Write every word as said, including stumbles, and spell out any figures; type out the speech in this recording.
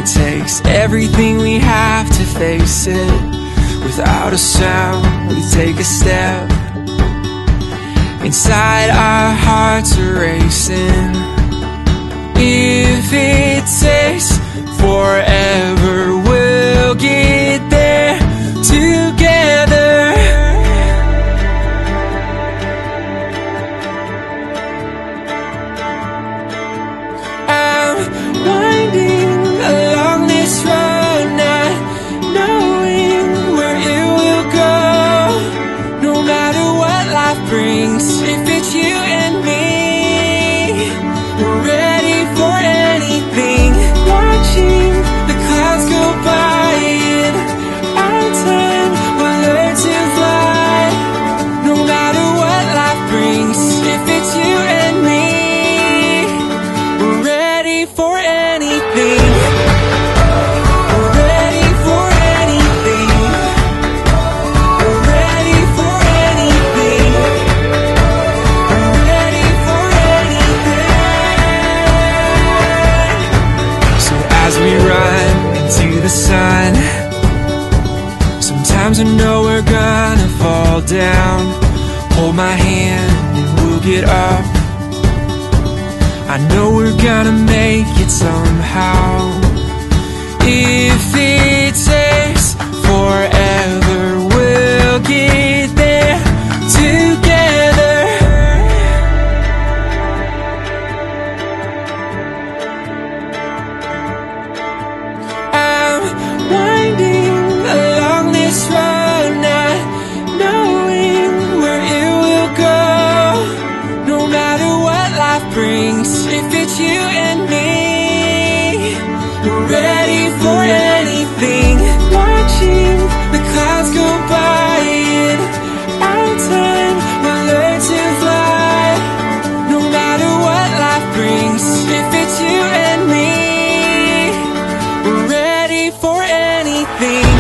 it takes everything we have to face it. Without a sound, we take a step. Inside our hearts are racing. If it takes forever, we'll get there together. I'm winding along this road, not knowing where it will go. No matter what life brings, if it's you and me, we're ready for anything. Watching the clouds go by, in our time we'll learn to fly. No matter what life brings, if it's you and me, we're ready for anything. We're ready for anything. We're ready for anything. We're ready for anything. So as we run into the sun, sometimes I know we're gonna fall down. Hold my hand and we'll get up. I know we're gonna make it somehow. If it takes forever, we'll get there together. I'm winding along this road, not knowing where it will go. No matter what life brings, if it's you and me, we're ready for anything. Watching the clouds go by, in our time we'll learn to fly. No matter what life brings, if it's you and me, we're ready for anything.